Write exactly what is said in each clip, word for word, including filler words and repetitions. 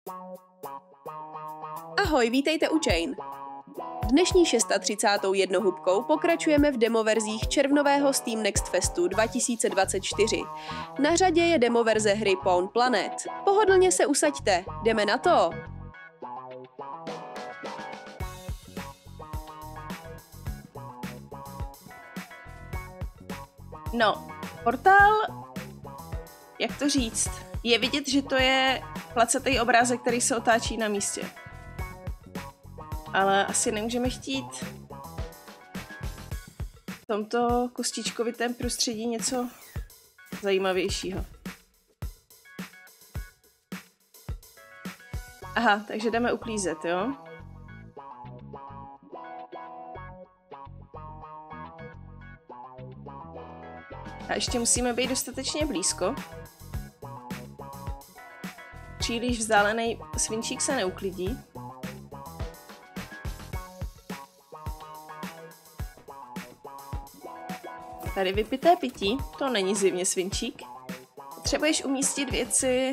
Ahoj, vítejte u Chain. Dnešní třicátou šestou jednohubkou pokračujeme v demoverzích červnového Steam Next Festu dva tisíce dvacet čtyři. Na řadě je demoverze hry Pawn Planet. Pohodlně se usaďte, jdeme na to! No, portál, jak to říct, je vidět, že to je placatý obrázek, který se otáčí na místě. Ale asi nemůžeme chtít v tomto kostičkovitém prostředí něco zajímavějšího. Aha, takže jdeme uklízet, jo? A ještě musíme být dostatečně blízko. Příliš vzdálený svinčík se neuklidí. Tady vypité pití, to není zjevně svinčík. Potřebuješ umístit věci,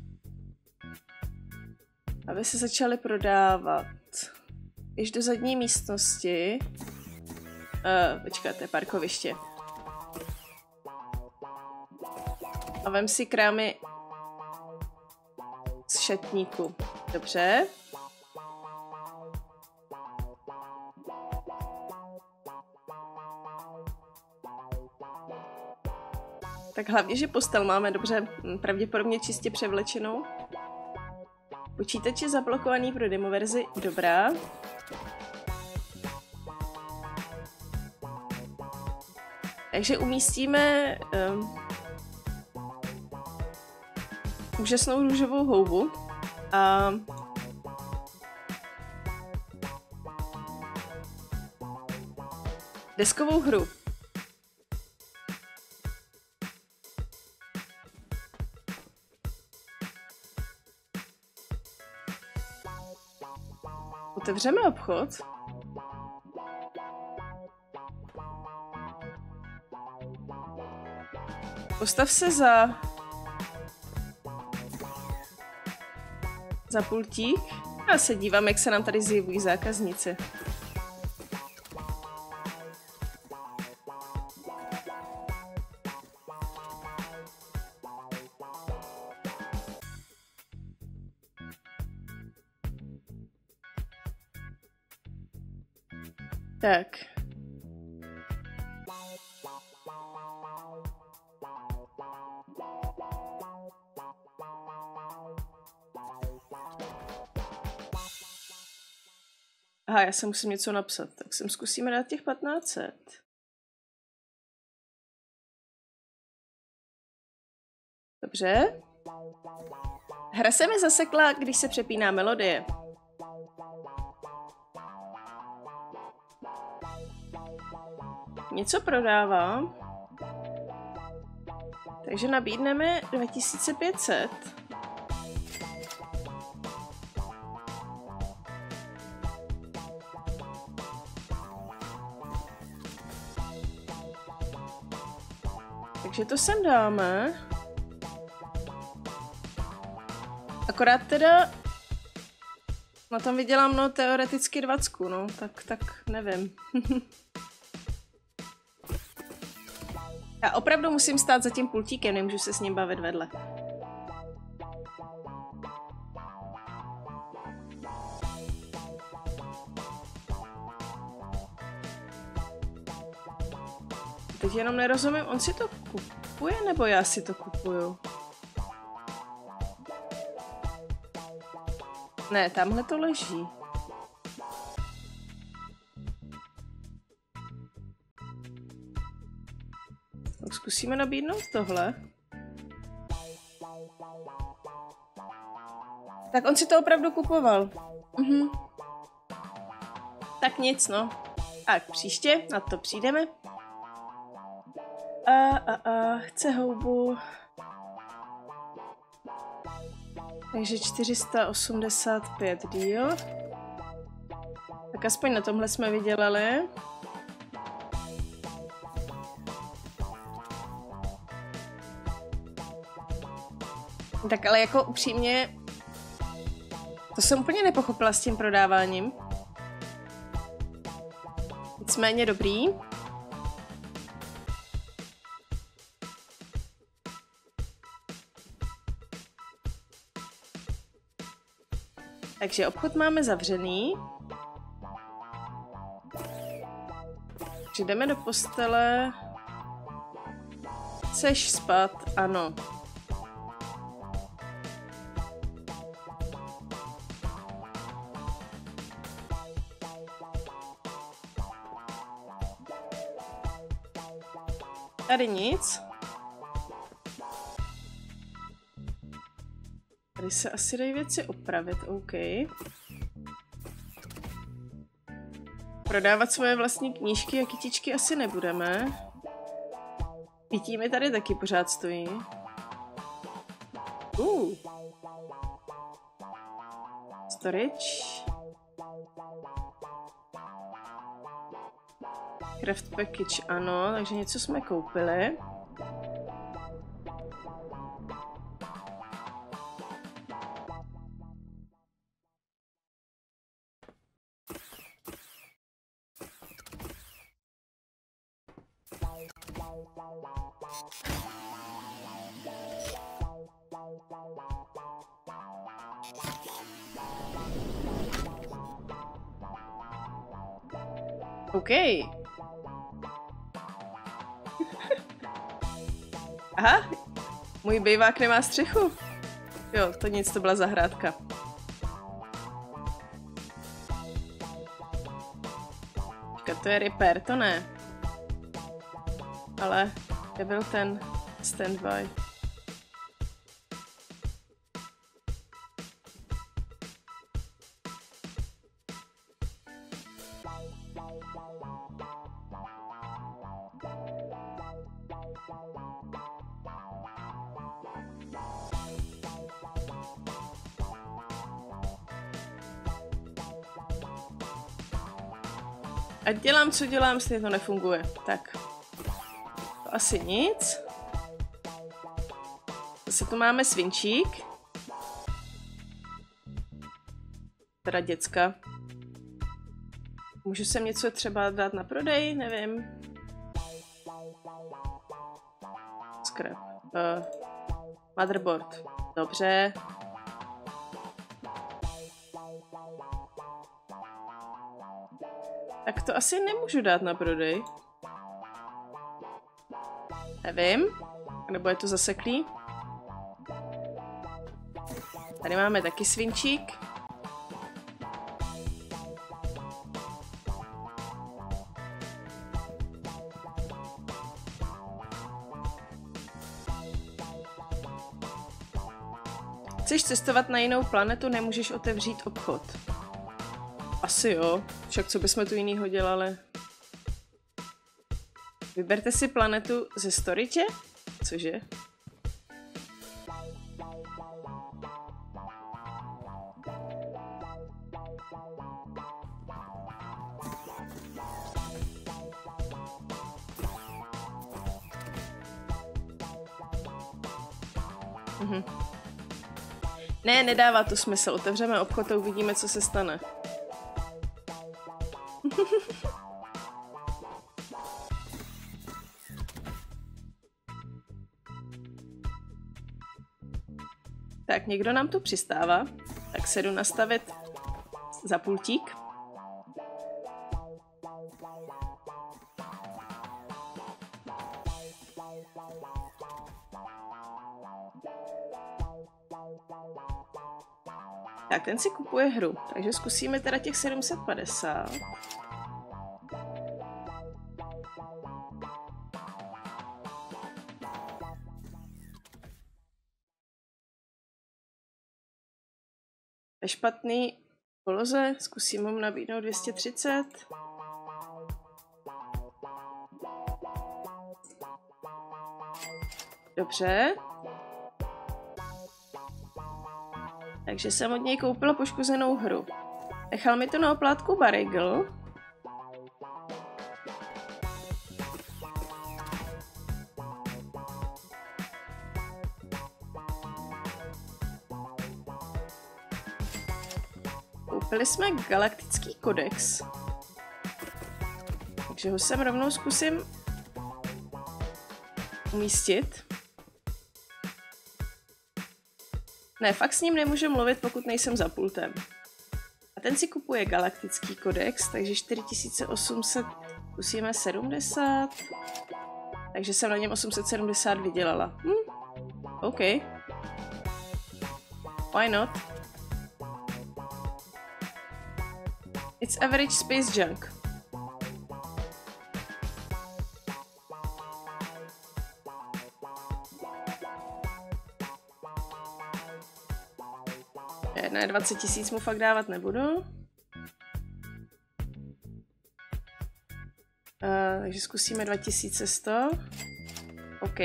aby se začaly prodávat. Běž do zadní místnosti. Uh, počkat, to je parkoviště. A vem si krámy z šatníku. Dobře. Tak hlavně, že postel máme dobře, pravděpodobně čistě převlečenou. Počítač je zablokovaný pro demoverzi. Dobrá. Takže umístíme um, úžasnou růžovou houbu a deskovou hru. Otevřeme obchod. Postav se za za pultík a se dívám, jak se nám tady zjevují zákazníci. Tak. Aha, já se musím něco napsat, tak sem zkusíme dát těch patnáct set. Dobře. Hra se mi zasekla, když se přepíná melodie. Něco prodávám. Takže nabídneme dva tisíce pět set. Takže to sem dáme. Akorát teda na tom vydělám no teoreticky dvacet, no, tak, tak nevím. Já opravdu musím stát za tím pultíkem, nemůžu se s ním bavit vedle. Teď jenom nerozumím, on si to kupuje, nebo já si to kupuju? Ne, tamhle to leží. Tak zkusíme nabídnout tohle. Tak on si to opravdu kupoval. Mhm. Tak nic, no. Tak příště na to přijdeme. A, a, a, chce houbu. Takže čtyři sta osmdesát pět díl. Tak aspoň na tomhle jsme vydělali. Tak ale jako upřímně To jsem úplně nepochopila s tím prodáváním. Nicméně dobrý. Takže obchod máme zavřený. Takže jdeme do postele. Chceš spát? Ano. Tady nic. Tady se asi dají věci opravit, OK. Prodávat svoje vlastní knížky a kytičky asi nebudeme. Pití mi tady taky pořád stojí. Uh. Storage. Craft package, ano, takže něco jsme koupili. OK. Aha, můj bejvák nemá střechu. Jo, to nic, to byla zahrádka. Počkat, to je repair, to ne. Ale kde byl ten standby? Ať dělám, co dělám, stejně to nefunguje. Tak. To asi nic. Zase tu máme svinčík. Teda děcka. Můžu sem něco třeba dát na prodej? Nevím. Scrap. Uh, motherboard. Dobře. Tak to asi nemůžu dát na prodej. Nevím. Nebo je to zaseklý. Tady máme taky svinčík. Chceš cestovat na jinou planetu, nemůžeš otevřít obchod. Asi jo, však co bychom tu jinýho dělali? Vyberte si planetu ze storage? Cože? Mhm. Ne, nedává to smysl. Otevřeme obchod a uvidíme, co se stane. Tak, někdo nám tu přistává. Tak se jdu nastavit za pultík. Tak, ten si kupuje hru, takže zkusíme teda těch sedm set padesát. Ve špatný poloze, zkusíme mu nabídnout dvě stě třicet. Dobře. Takže jsem od něj koupila poškozenou hru. Nechal mi to na oplátku Barigl. Byli jsme galaktický kodex. Takže ho sem rovnou zkusím umístit. Ne, fakt s ním nemůžu mluvit, pokud nejsem za pultem. A ten si kupuje galaktický kodex, takže čtyři tisíce osm set, zkusíme sedmdesát. Takže jsem na něm osm set sedmdesát vydělala. Hm, OK. Why not? It's average space junk. Ne, dvacet tisíc mu fakt dávat nebudu. Uh, takže zkusíme dva tisíce sto. OK.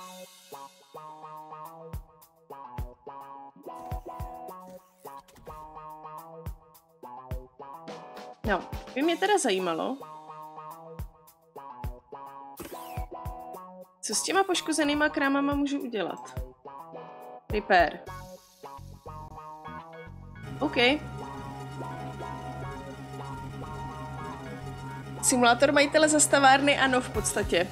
No, by mě teda zajímalo, co s těma poškozenýma krámama můžu udělat. Repair. OK. Simulátor majitele zastavárny, ano, v podstatě.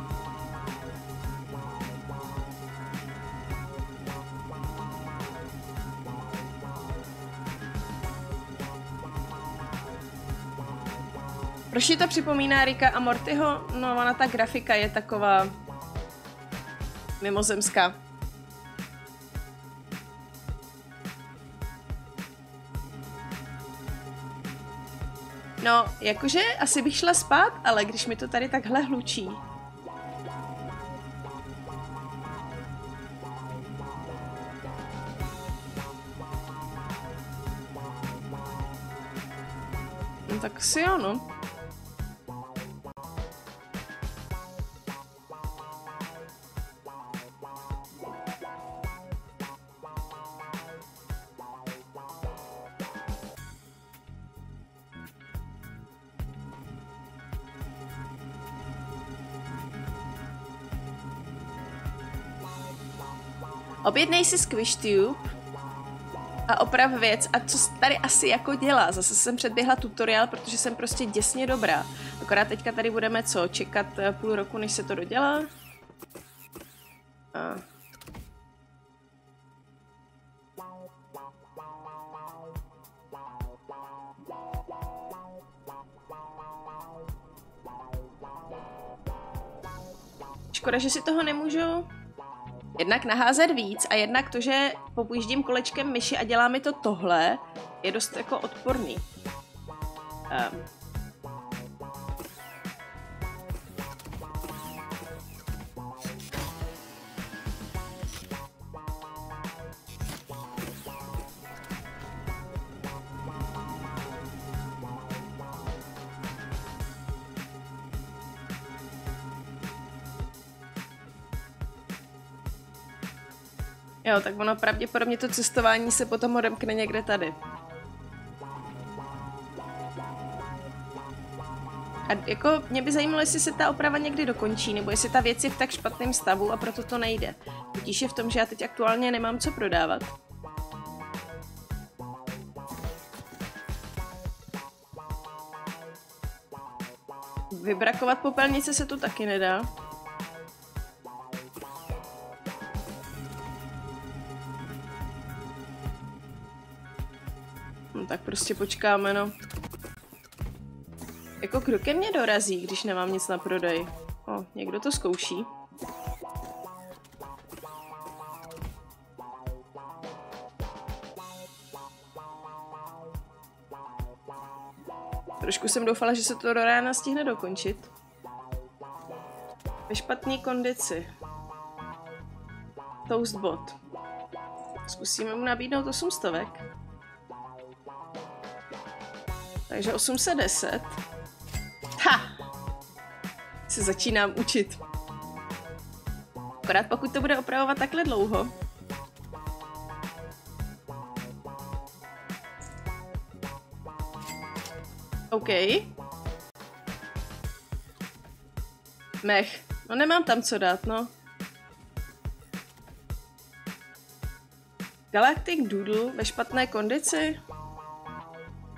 Proč ti to připomíná Ricka a Mortyho? No, ona ta grafika je taková mimozemská. No, jakože asi bych šla spát, ale když mi to tady takhle hlučí. No tak si jo, no. Objednej si Squish Tube a oprav věc a co tady asi jako dělá. Zase jsem předběhla tutoriál, protože jsem prostě děsně dobrá. Akorát teďka tady budeme co? Čekat půl roku, než se to dodělá? A. Škoda, že si toho nemůžu jednak naházet víc a jednak to, že popůjíždím kolečkem myši a dělá mi to tohle, je dost jako odporný. Um. Jo, tak ono pravděpodobně to cestování se potom odemkne někde tady. A jako mě by zajímalo, jestli se ta oprava někdy dokončí, nebo jestli ta věc je v tak špatném stavu a proto to nejde. Potíž je v tom, že já teď aktuálně nemám co prodávat. Vybrakovat popelnice se tu taky nedá. No, tak prostě počkáme, no. Jako kdo mě dorazí, když nemám nic na prodej? O, někdo to zkouší. Trošku jsem doufala, že se to do rána stihne dokončit. Ve špatné kondici. Toastbot. Zkusíme mu nabídnout osm stovek. Takže osm set deset. Ha! Se začínám učit. Akorát pokud to bude opravovat takhle dlouho. OK. Mech. No nemám tam co dát, no. Galactic Doodle ve špatné kondici.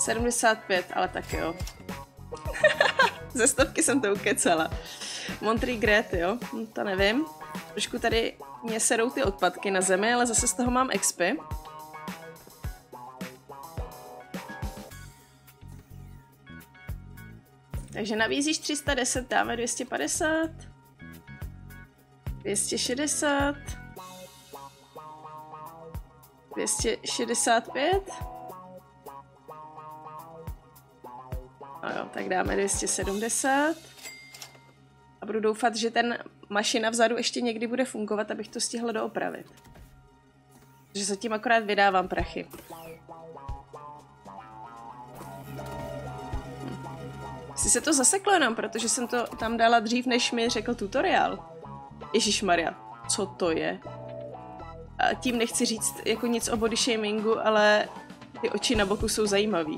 sedmdesát pět, ale tak jo. Ze stovky jsem to ukecala. Montree Gret, jo, hm, to nevím. Trošku tady mě serou ty odpadky na zemi, ale zase z toho mám expy. Takže nabízíš tři sta deset, dáme dvě stě padesát. dvě stě šedesát. dvě stě šedesát pět. No jo, tak dáme dvě stě sedmdesát. A budu doufat, že ten mašina vzadu ještě někdy bude fungovat, abych to stihla doopravit. Takže zatím akorát vydávám prachy. Jestli se to zaseklo jenom, protože jsem to tam dala dřív, než mi řekl tutoriál. Ježišmarja, co to je? A tím nechci říct jako nic o body shamingu, ale ty oči na boku jsou zajímavý.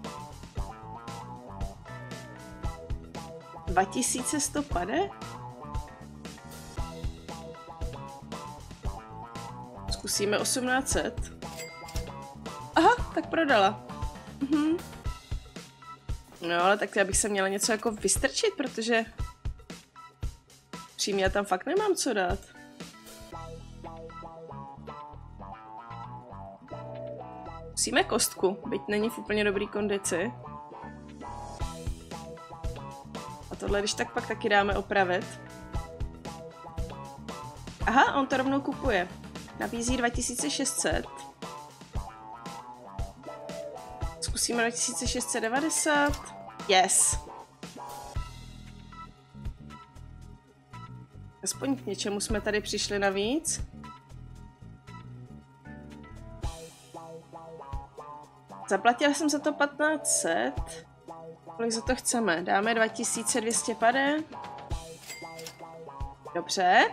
dva tisíce sto pade? Zkusíme osmnáct set. Aha, tak prodala. Mhm. No, ale tak já bych se měla něco jako vystrčit, protože přímě já tam fakt nemám co dát. Musíme kostku, byť není v úplně dobrý kondici. A tohle, když tak pak taky dáme opravit. Aha, on to rovnou kupuje. Nabízí dva tisíce šest set. Zkusíme dva tisíce šest set devadesát. Yes. Aspoň k něčemu jsme tady přišli navíc. Zaplatila jsem za to patnáct set. Kolik za to chceme? Dáme dva tisíce dvě stě pade. Dobře.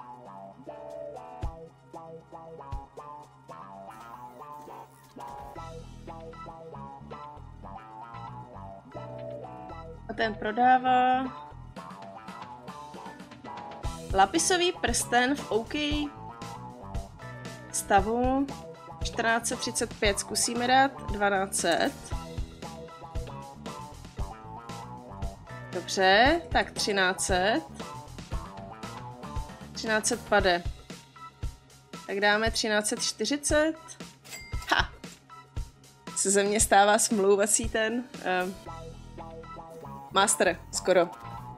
A ten prodává lapisový prsten v OK stavu čtrnáct set třicet pět. Zkusíme dát dvanáct set. Dobře, tak třináct set. třináct set pade. Tak dáme třináct set čtyřicet. Ha! Se ze mě stává smlouvací ten um, master, skoro.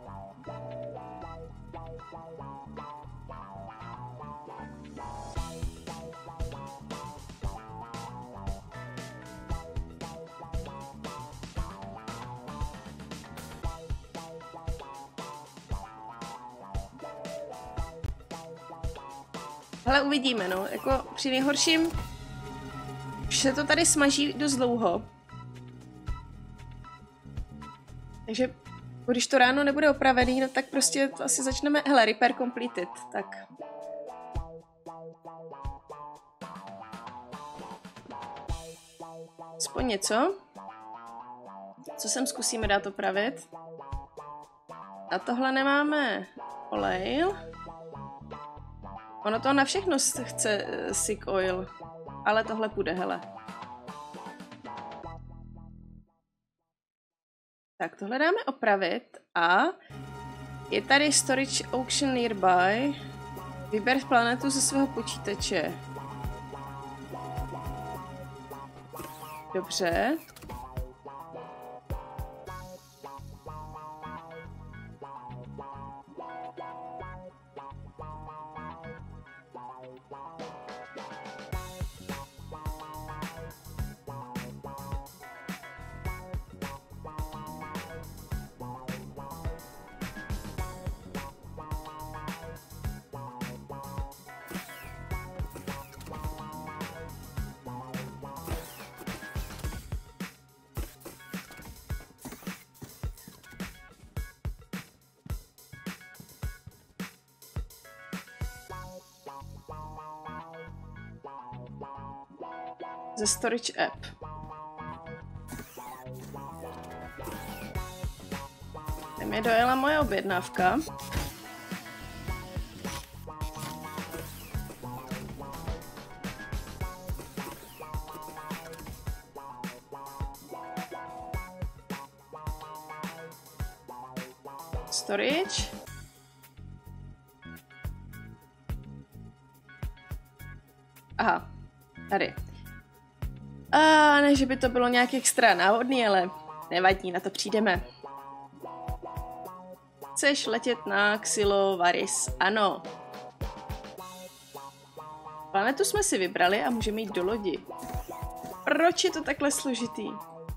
Ale uvidíme, no, jako při nejhorším už se to tady smaží dost dlouho. Takže když to ráno nebude opravený, no tak prostě to asi začneme, hele, repair completed, tak. Aspoň něco. Co sem zkusíme dát opravit? A tohle nemáme olej. Ono to na všechno chce uh, sick oil, ale tohle půjde, hele. Tak tohle dáme opravit a je tady storage auction nearby. Vyber planetu ze svého počítače. Dobře. Ze storage app. Tam mi dojela moje objednávka. Storage. Aha, tady. A ne, že by to bylo nějak extra náhodný, ale nevadí, na to přijdeme. Chceš letět na Xylovaris? Ano. Planetu jsme si vybrali a můžeme jít do lodi. Proč je to takhle složitý?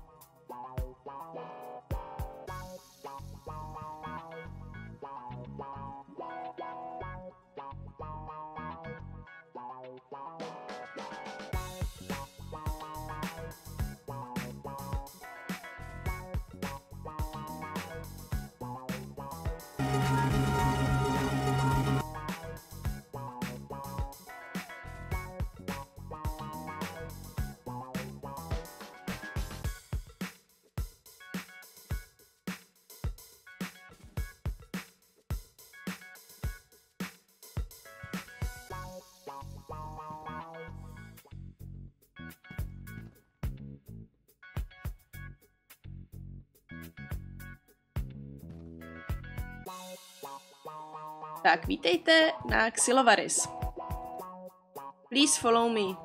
Tak, vítejte na Xylovaris. Please follow me.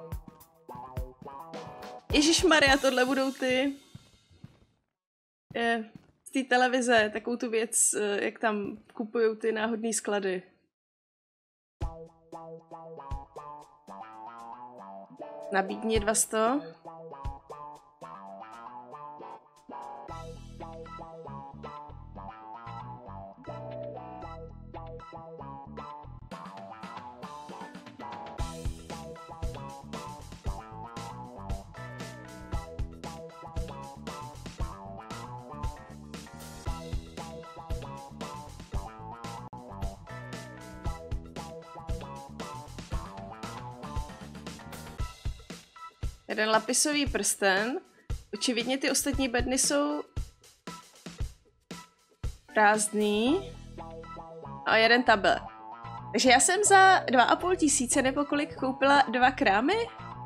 Ježišmarja, tohle budou ty... Je, z té televize, takovou tu věc, jak tam kupujou ty náhodný sklady. Nabídni dva sto. Jeden lapisový prsten. Očividně ty ostatní bedny jsou prázdný. A jeden tablet. Takže já jsem za dva a půl tisíce nebo kolik koupila dva krámy?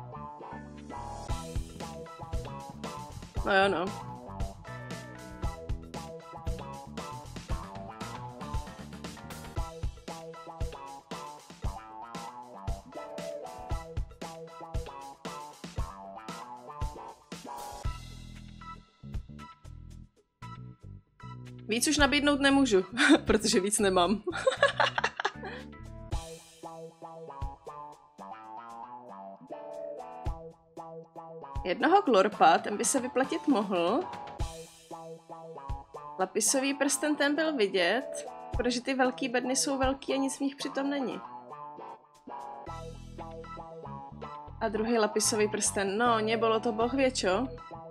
No jo, no. Víc už nabídnout nemůžu, protože víc nemám. Jednoho glorpa, ten by se vyplatit mohl. Lapisový prsten, ten byl vidět, protože ty velký bedny jsou velký a nic v nich přitom není. A druhý lapisový prsten, no, nebylo to boh vie, čo?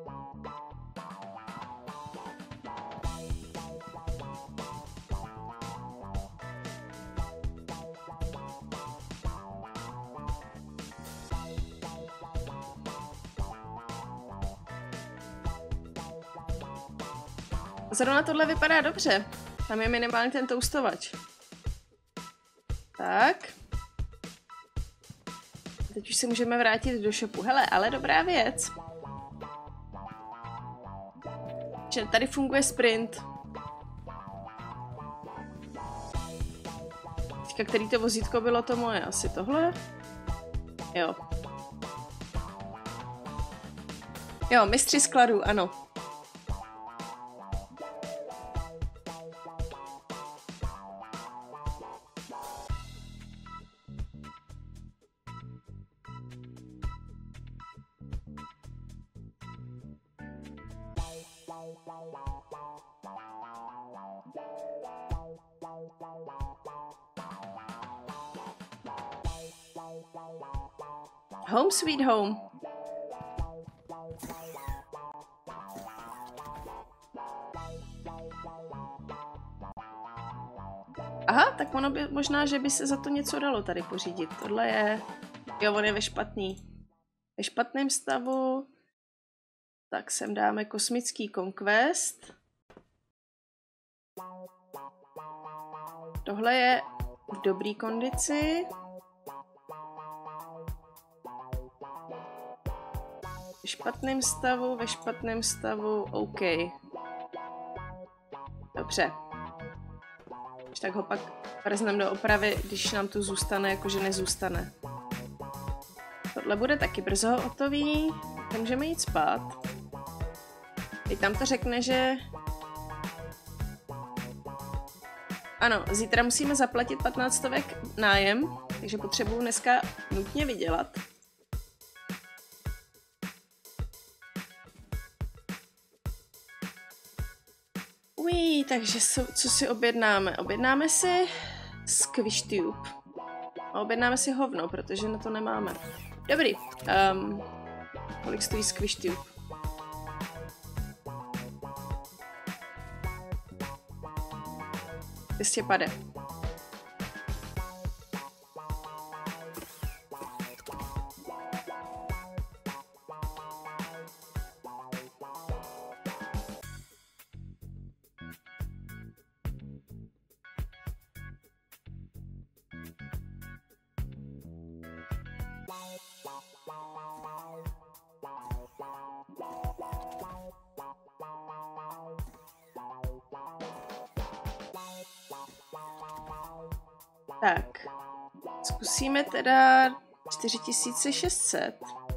Zrovna tohle vypadá dobře. Tam je minimálně ten toustovač. Tak. Teď už si můžeme vrátit do shopu. Hele, ale dobrá věc. Že tady funguje sprint. Teďka, který to vozítko bylo to moje? Asi tohle? Jo. Jo, mistři skladů, ano. Home sweet home. Aha, tak ono by, možná, že by se za to něco dalo tady pořídit. Tohle je... Jo, on je ve špatný. Ve špatném stavu. Tak sem dáme kosmický Conquest. Tohle je v dobrý kondici. Ve špatném stavu, ve špatném stavu, OK. Dobře. Tak ho pak vrzneme do opravy, když nám tu zůstane, jakože nezůstane. Tohle bude taky brzo hotový, nemůžeme jít spát. Teď tam to řekne, že... Ano, zítra musíme zaplatit patnáct stovek nájem, takže potřebuju dneska nutně vydělat. Ují, takže co, co si objednáme? Objednáme si Squish Tube. A objednáme si hovno, protože na to nemáme. Dobrý. Um, kolik stojí Squish Tube? dvě stě padesát. Tak, zkusíme teda čtyři tisíce šest set.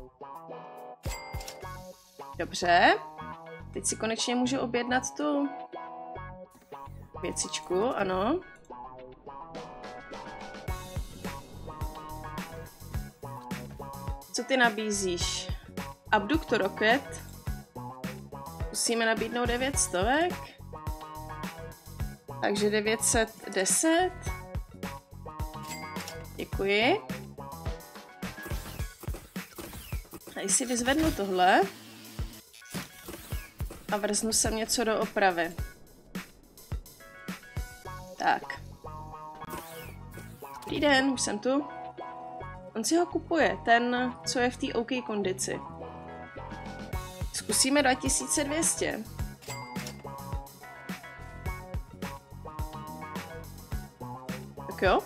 Dobře, teď si konečně můžu objednat tu věcičku, ano. Co ty nabízíš? Abductor Rocket. Musíme nabídnout devět stovek. Takže devět set deset. Děkuji. A si vyzvednu tohle. A vrznu sem něco do opravy. Tak. Dobrý den, už jsem tu. On si ho kupuje, ten, co je v té OK kondici. Zkusíme dva tisíce dvě stě. Tak jo.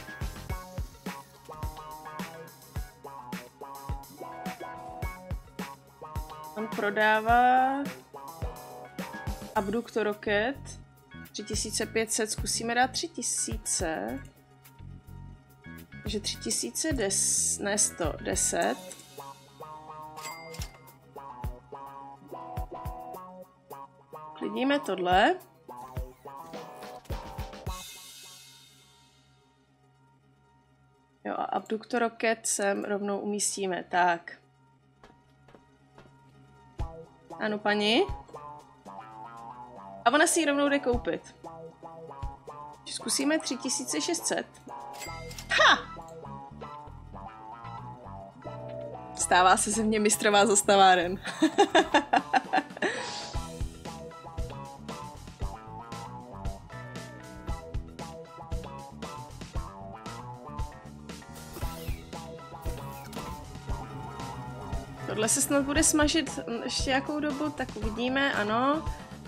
On prodává Abductor Rocket tři tisíce pět set, zkusíme dát tři tisíce. Takže tři tisíce des, ne sto deset. Klidíme tohle. Jo a Abductor Rocket sem rovnou umístíme, tak. Ano, paní. A ona si ji rovnou jde koupit. Zkusíme tři tisíce šest set. Ha! Stává se ze mě mistrová zastaváren. Tohle se snad bude smažit ještě jakou dobu, tak uvidíme, ano.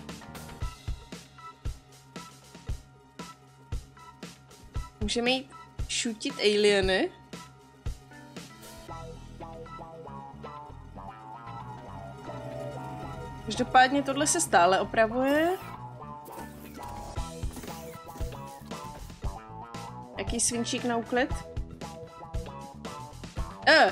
Můžeme jít šutit alieny. Každopádně tohle se stále opravuje. Jaký svinčík na úklid? Eh!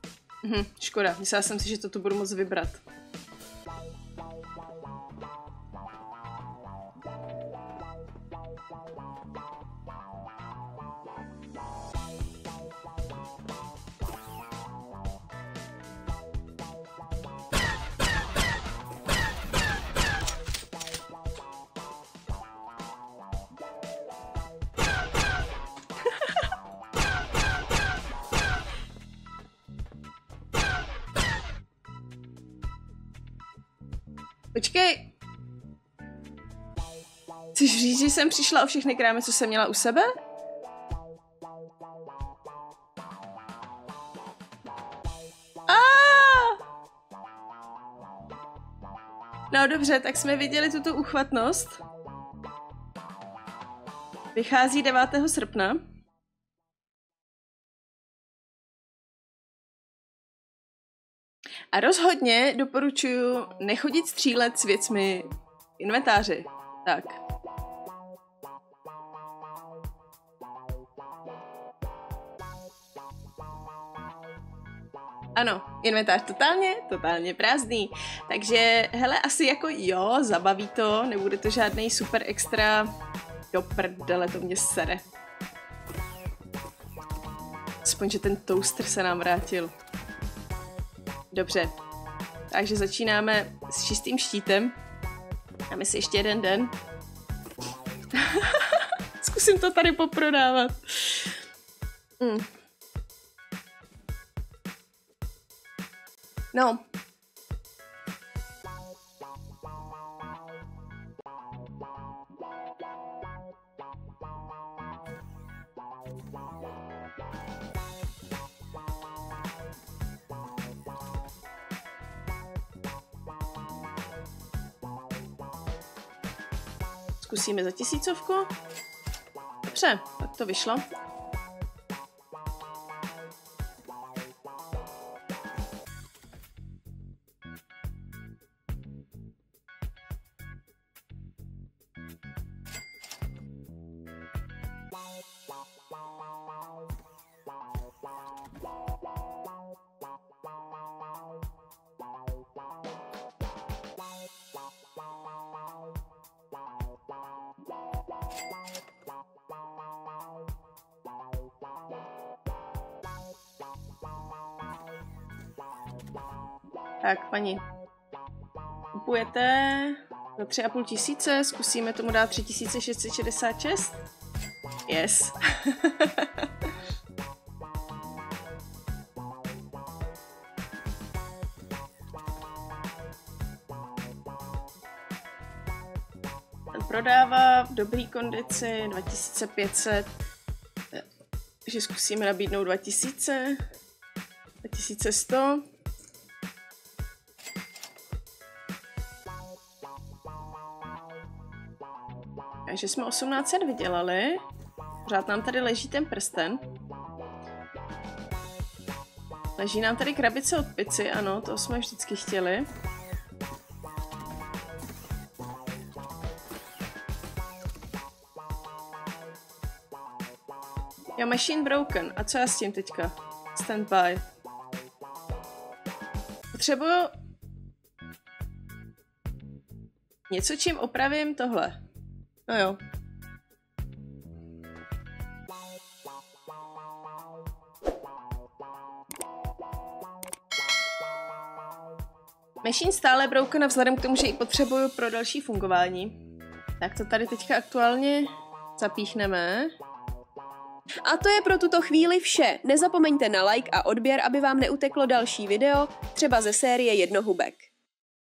Mhm, škoda, myslela jsem si, že to tu budu moc vybrat. Počkej. Chceš říct, že jsem přišla o všechny krámy, co jsem měla u sebe? Ah! No dobře, tak jsme viděli tuto uchvatnost. Vychází devátého srpna. A rozhodně doporučuji nechodit střílet s věcmi v inventáři. Tak. Ano, inventář totálně, totálně prázdný. Takže, hele, asi jako jo, zabaví to, nebude to žádný super extra. Do prdele, to mě sere. Aspoň, že ten toaster se nám vrátil. Dobře, takže začínáme s čistým štítem. Dáme si ještě jeden den. Zkusím to tady poprodávat. Mm. No. Zkusíme za tisícovku. Dobře, tak to vyšlo. Tak, paní, kupujete za tři a půl tisíce, zkusíme tomu dát tři tisíce šest set šedesát šest. Yes. Ten prodává v dobré kondici dva tisíce pět set, takže zkusíme nabídnout dva tisíce, dva tisíce sto. Takže jsme osmnáct set vydělali. Pořád nám tady leží ten prsten. Leží nám tady krabice od pici, ano, to jsme vždycky chtěli. Jo, machine broken. A co já s tím teďka? Stand by. Potřebuju něco, čím opravím tohle. No jo. Machine stále broken a vzhledem k tomu, že ji potřebuju pro další fungování. Tak to tady teďka aktuálně zapíchneme. A to je pro tuto chvíli vše. Nezapomeňte na like a odběr, aby vám neuteklo další video, třeba ze série Jednohubek.